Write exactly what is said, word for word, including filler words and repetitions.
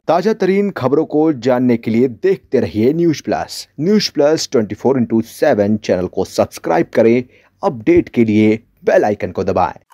ताजा तरीन खबरों को जानने के लिए देखते रहिए news plus. News plus twenty four into seven channel को सब्सक्राइब करें। अपडेट के लिए बेल आइकन को दबाएं।